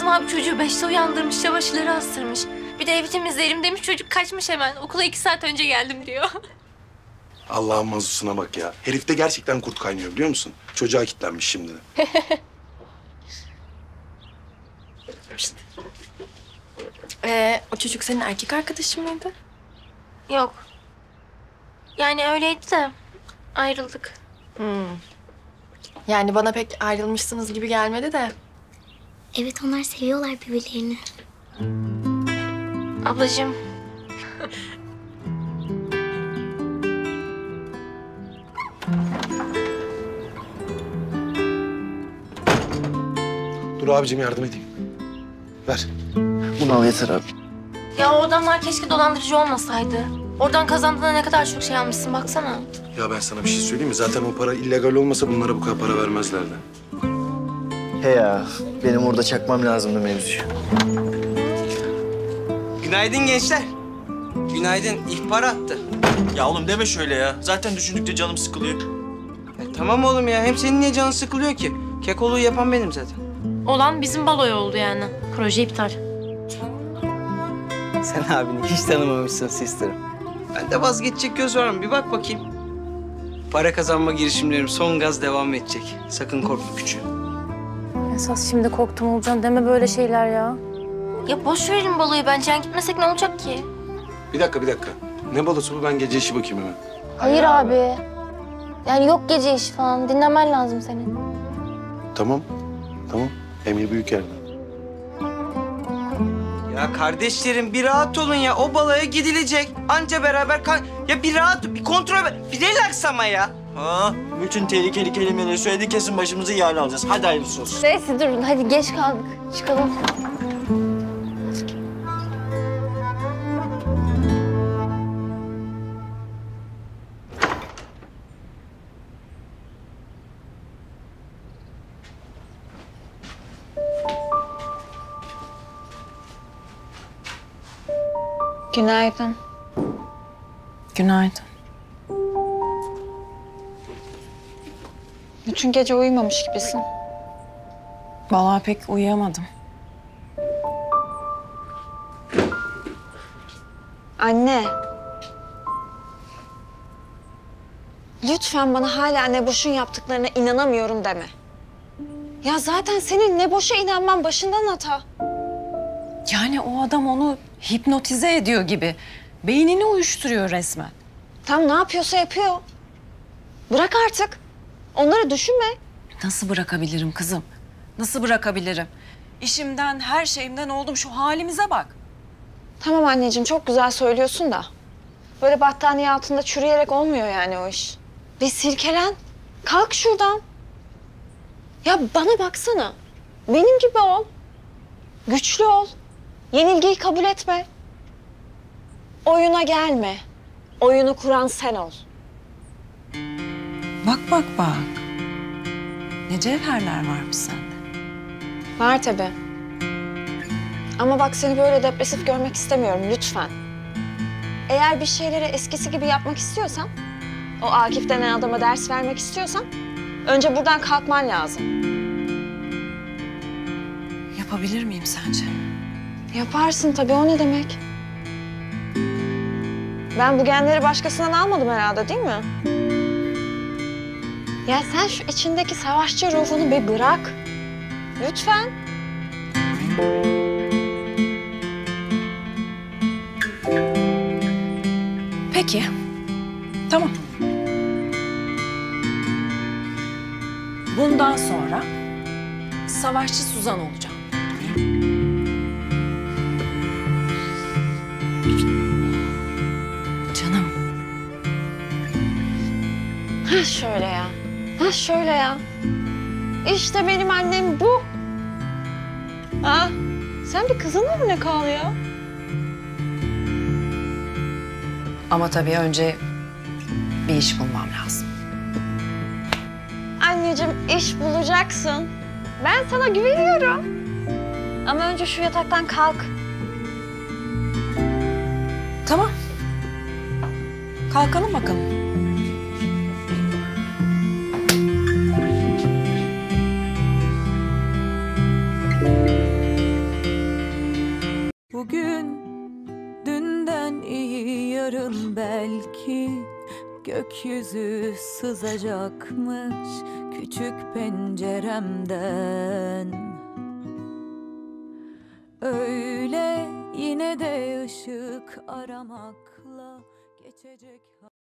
Asım abi çocuğu 5'te uyandırmış, çamaşırları astırmış. Bir de evi temizlerim demiş, çocuk kaçmış hemen. Okula 2 saat önce geldim diyor. Allah'ın mazusuna bak ya. Herifte gerçekten kurt kaynıyor biliyor musun? Çocuğa kilitlenmiş şimdi de. O çocuk senin erkek arkadaşın mıydı? Yok. Yani öyleydi de ayrıldık. Yani bana pek ayrılmışsınız gibi gelmedi de. Evet, onlar seviyorlar birbirlerini. Ablacığım. Dur abicim yardım edeyim. Ver. Bunu al yeter abi. Ya o adamlar keşke dolandırıcı olmasaydı. Oradan kazandığına ne kadar çok şey almışsın baksana. Ya ben sana bir şey söyleyeyim mi? Zaten o para illegal olmasa bunlara bu kadar para vermezlerdi. He ya, benim orada çakmam lazımdı mevzuyu. Günaydın gençler. Günaydın. İhbar attı. Ya oğlum deme şöyle ya. Zaten düşündükçe canım sıkılıyor. Tamam oğlum ya. Hem senin niye canın sıkılıyor ki? Kekoluğu yapan benim zaten. Olan bizim baloya oldu yani. Proje iptal. Sen abini hiç tanımamışsın sister'ım. Ben de vazgeçecek göz var mı? Bir bak bakayım. Para kazanma girişimlerim son gaz devam edecek. Sakın korkma küçüğüm. Esas şimdi korktum Olcan. Deme böyle şeyler ya. Ya boş verin baloyu, bence gitmesek ne olacak ki? Bir dakika. Ne balosu bu? Ben gece işi bakayım hemen. Hayır abi. Yani yok gece işi falan. Dinlemen lazım senin. Tamam. Emir Büyüker'den. Ya kardeşlerim bir rahat olun ya. O balaya gidilecek. Anca beraber Ya bir rahat, bir kontrol... Bir relax ama ya. Ha, bütün tehlikeli kelimeleri söyledi, kesin başımızı yağla alacağız. Hadi hayırlısı olsun. Neyse durun. Hadi geç kaldık. Çıkalım. Günaydın. Günaydın. Bütün gece uyumamış gibisin. Vallahi pek uyuyamadım. Anne. Lütfen bana hala Neboş'un yaptıklarına inanamıyorum deme. Ya zaten senin Neboş'a inanman başından hata. Yani o adam onu hipnotize ediyor gibi. Beynini uyuşturuyor resmen. Tam ne yapıyorsa yapıyor. Bırak artık. Onları düşünme. Nasıl bırakabilirim kızım? Nasıl bırakabilirim? İşimden, her şeyimden oldum. Şu halimize bak. Tamam anneciğim, çok güzel söylüyorsun da. Böyle battaniye altında çürüyerek olmuyor yani o iş. Bir silkelen. Kalk şuradan. Ya bana baksana. Benim gibi ol. Güçlü ol. Yenilgiyi kabul etme. Oyuna gelme. Oyunu kuran sen ol. Bak. Ne cevherler varmış sende. Var tabii. Ama bak seni böyle depresif görmek istemiyorum lütfen. Eğer bir şeyleri eskisi gibi yapmak istiyorsan, o Akif denen adama ders vermek istiyorsan, önce buradan kalkman lazım. Yapabilir miyim sence? Yaparsın tabii, o ne demek? Ben bu genleri başkasından almadım herhalde, değil mi? Ya sen şu içindeki savaşçı ruhunu bir bırak. Lütfen. Peki. Tamam. Bundan sonra savaşçı Suzan olacağım. Canım. Ha şöyle ya. Ha şöyle ya. İşte benim annem bu. Ha? Sen bir kızınla örnek al ya. Ama tabii önce bir iş bulmam lazım. Anneciğim iş bulacaksın. Ben sana güveniyorum. Ama önce şu yataktan kalk. Tamam. Kalkalım bakalım. yarın belki gökyüzü sızacakmış küçük penceremden. Öyle yine de ışık aramakla geçecek.